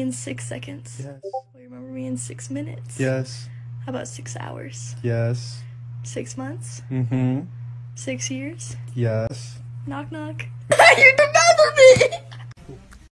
in 6 seconds? Yes. Will you remember me in 6 minutes? Yes. How about 6 hours? Yes. 6 months? Mm-hmm. 6 years? Yes. Knock knock. You remember me!